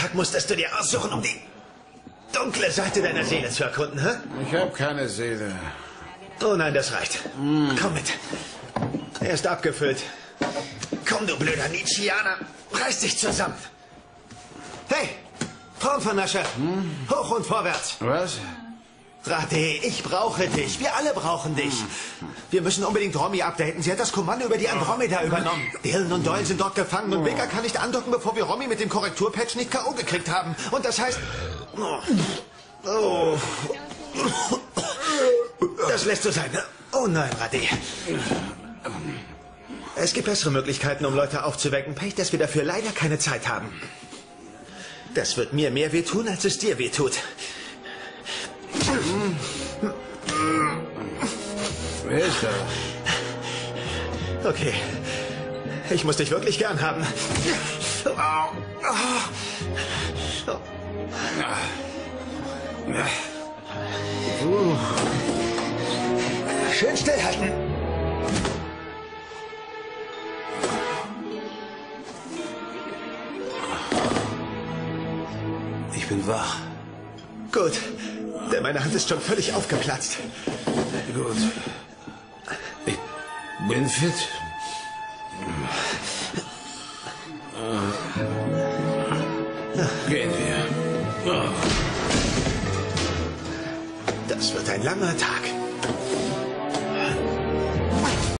Tag musstest du dir aussuchen, um die dunkle Seite deiner Seele zu erkunden, hä? Ich habe keine Seele. Oh nein, das reicht. Komm mit. Er ist abgefüllt. Komm, du blöder Nietzscheaner. Reiß dich zusammen. Hey, Frauenvernascher. Hoch und vorwärts. Was? Rhade, ich brauche dich. Wir alle brauchen dich. Wir müssen unbedingt Romy updaten. Sie hat das Kommando über die Andromeda übernommen. Dylan und Doyle sind dort gefangen und Bigger kann nicht andocken, bevor wir Romy mit dem Korrekturpatch nicht K.O. gekriegt haben. Und das heißt... Oh. Das lässt so sein. Oh nein, Rhade. Es gibt bessere Möglichkeiten, um Leute aufzuwecken. Pech, dass wir dafür leider keine Zeit haben. Das wird mir mehr wehtun, als es dir wehtut. Wer ist da? Okay. Ich muss dich wirklich gern haben. Schön stillhalten. Ich bin wach. Gut. Denn meine Hand ist schon völlig aufgeplatzt. Gut. Ich bin fit. Gehen wir. Das wird ein langer Tag.